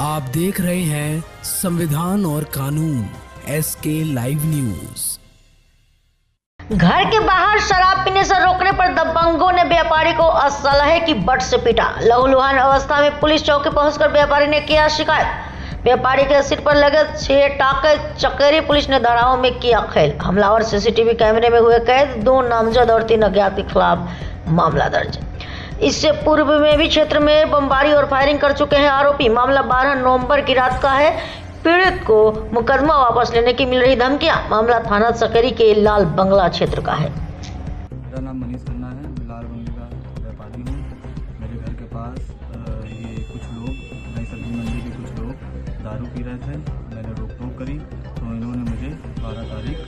आप देख रहे हैं संविधान और कानून SK लाइव न्यूज। घर के बाहर शराब पीने से रोकने पर दबंगों ने व्यापारी को असलहे की बट से पीटा। लहूलुहान अवस्था में पुलिस चौकी पहुंचकर व्यापारी ने किया शिकायत। व्यापारी के सिर पर लगे 6 टाके चकेरी पुलिस ने धराओं में किया खेल। हमलावर सीसीटीवी कैमरे में हुए कैद। 2 नामजद और 3 अज्ञात के खिलाफ मामला दर्ज। इससे पूर्व में भी क्षेत्र में बमबारी और फायरिंग कर चुके हैं आरोपी। मामला 12 नवंबर की रात का है। पीड़ित को मुकदमा वापस लेने की मिल रही धमकियां। मामला थाना सकरी के लाल बंगला क्षेत्र का है। मेरा नाम मनीष खन्ना है। मैं लाल बंगले का व्यापारी हूँ। मेरे घर के पास ये कुछ लोग नई सब्जी मंडी के कुछ लोग दारू पी रहे थे। मैंने रोक टोक करी तो इन्होंने मुझे 12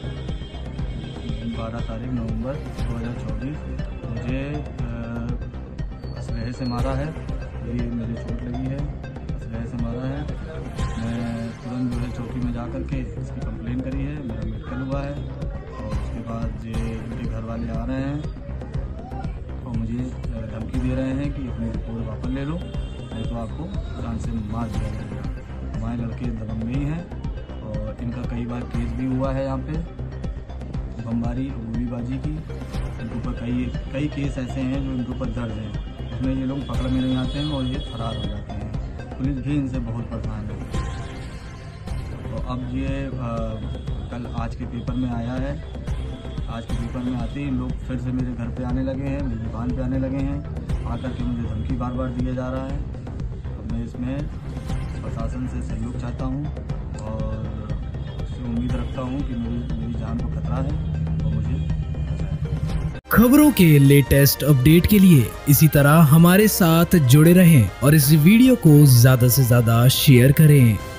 तारीख नवंबर 2024 मुझे असलहे से मारा है। ये मुझे चोट लगी है, असलहे से मारा है। मैं तुरंत जो है चौकी में जा कर के इसकी कंप्लेन करी है। मेरा मेडिकल हुआ है और उसके बाद ये इनके घर वाले आ रहे हैं और मुझे धमकी दे रहे हैं कि अपनी रिपोर्ट वापस ले लो, नहीं तो आपको जान से मार दिया जाएगा। हमारे लड़के दबंग ही हैं और इनका कई बार केस भी हुआ है यहाँ पे बमबारी गोलीबाजी की। इनके ऊपर कई केस ऐसे हैं जो इनके ऊपर दर्ज हैं। उसमें ये लोग पकड़ में नहीं आते हैं और ये फरार हो जाते हैं। पुलिस भी इनसे बहुत परेशान है। तो अब ये कल आज के पेपर में आया है। आज के पेपर में आते ही लोग फिर से मेरे घर पे आने लगे हैं, मेरी दुकान पे आने लगे हैं। आकर के मुझे धमकी बार बार दिया जा रहा है। अब मैं इसमें प्रशासन से सहयोग चाहता हूँ और उससे उम्मीद रखता हूँ कि मेरी जान को खतरा है और मुझे खबरों के लेटेस्ट अपडेट के लिए इसी तरह हमारे साथ जुड़े रहें और इस वीडियो को ज्यादा से ज्यादा शेयर करें।